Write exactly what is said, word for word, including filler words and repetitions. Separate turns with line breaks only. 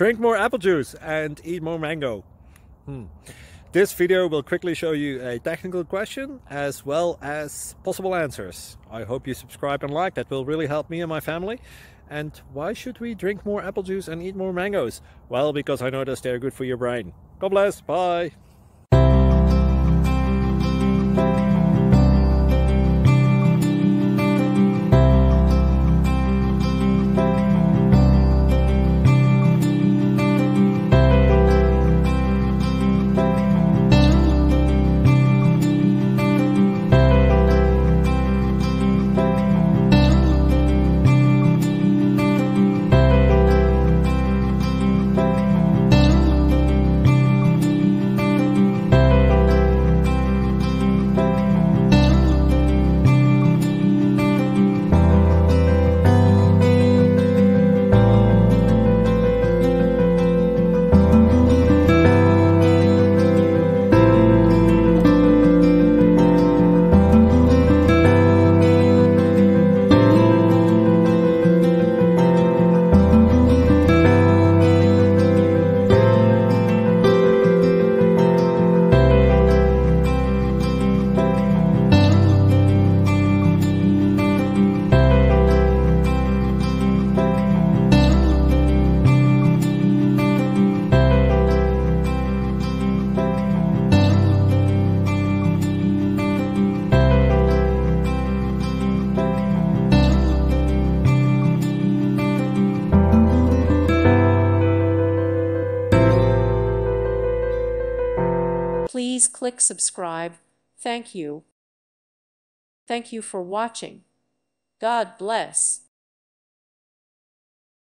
Drink more apple juice and eat more mango. Hmm. This video will quickly show you a technical question as well as possible answers. I hope you subscribe and like, that will really help me and my family. And why should we drink more apple juice and eat more mangoes? Well, because I noticed they're good for your brain. God bless, bye!
Please click subscribe. Thank you. Thank you for watching. God bless.